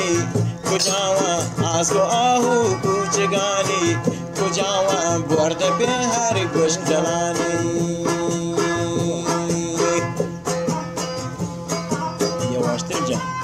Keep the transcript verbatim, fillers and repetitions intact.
کجاوان آسو آهو کوچگانی کجاوان برد به هر گشتلانی یواشتر جان